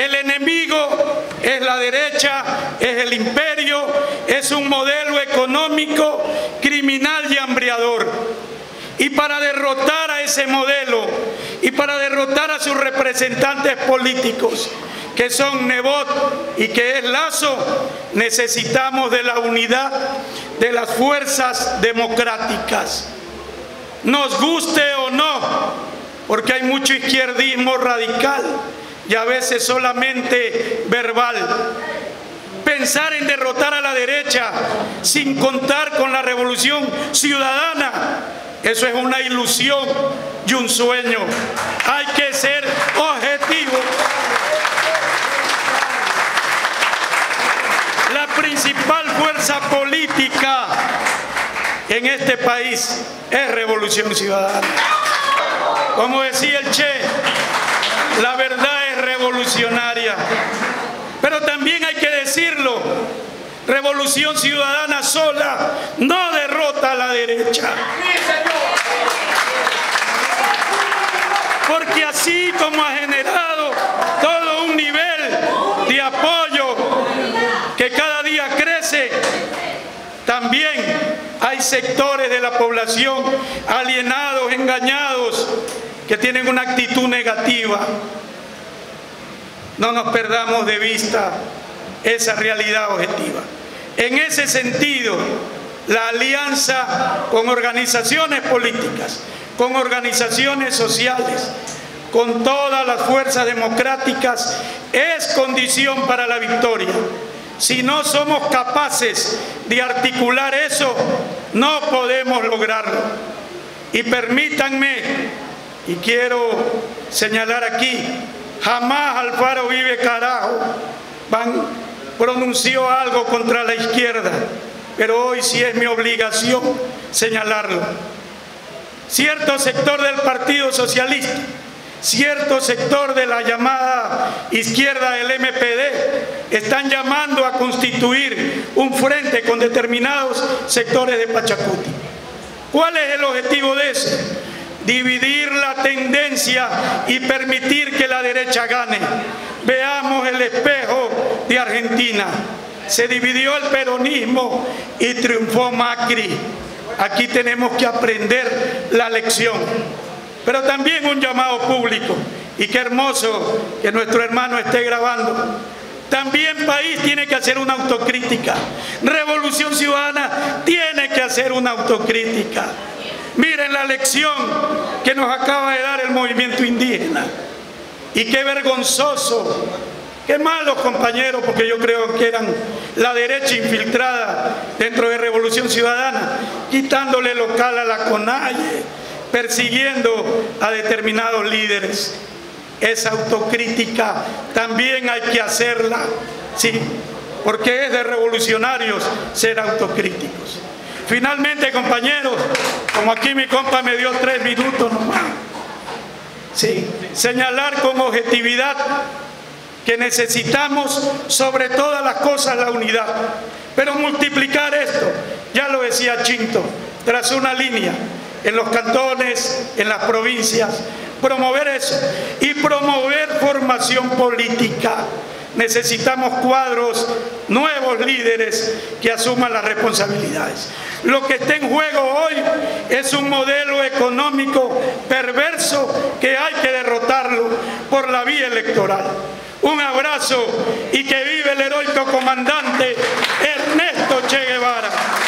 El enemigo es la derecha, es el imperio, es un modelo económico criminal y hambriador. Y para derrotar a ese modelo y para derrotar a sus representantes políticos, que son Nebot y que es Lasso, necesitamos de la unidad de las fuerzas democráticas. Nos guste o no, porque hay mucho izquierdismo radical y a veces solamente verbal. Pensar en derrotar a la derecha sin contar con la revolución ciudadana, eso es una ilusión y un sueño. Hay que ser objetivo. La principal fuerza política en este país es Revolución Ciudadana. Como decía el Che, la verdad es revolucionaria. Pero también hay que decirlo, Revolución Ciudadana sola no derrota a la derecha. Porque así como ha generado todo un nivel de apoyo que cada día crece, también hay sectores de la población alienados, engañados, que tienen una actitud negativa. No nos perdamos de vista esa realidad objetiva. En ese sentido, la alianza con organizaciones políticas, con organizaciones sociales, con todas las fuerzas democráticas, es condición para la victoria. Si no somos capaces de articular eso, no podemos lograrlo. Y permítanme, y quiero señalar aquí, jamás Alfaro Uribe Carajo pronunció algo contra la izquierda, pero hoy sí es mi obligación señalarlo. Cierto sector del Partido Socialista, cierto sector de la llamada izquierda del MPD, están llamando a constituir un frente con determinados sectores de Pachacuti. ¿Cuál es el objetivo de eso? Dividir la tendencia y permitir que la derecha gane. Veamos el espejo de Argentina. Se dividió el peronismo y triunfó Macri. Aquí tenemos que aprender la lección. Pero también un llamado público. Y qué hermoso que nuestro hermano esté grabando. También país tiene que hacer una autocrítica. Revolución Ciudadana tiene que hacer una autocrítica. Miren la lección que nos acaba de dar el movimiento indígena. Y qué vergonzoso, qué malos compañeros, porque yo creo que eran la derecha infiltrada dentro de Revolución Ciudadana, quitándole local a la CONAIE, persiguiendo a determinados líderes. Esa autocrítica también hay que hacerla, sí, porque es de revolucionarios ser autocríticos. Finalmente, compañeros, como aquí mi compa me dio 3 minutos nomás, sí, señalar con objetividad que necesitamos sobre todas las cosas la unidad, pero multiplicar esto, ya lo decía Chinto, tras una línea, en los cantones, en las provincias, promover eso y promover formación política. Necesitamos cuadros, nuevos líderes que asuman las responsabilidades. Lo que está en juego hoy es un modelo económico perverso que hay que derrotarlo por la vía electoral. Un abrazo y que vive el heroico comandante Ernesto Che Guevara.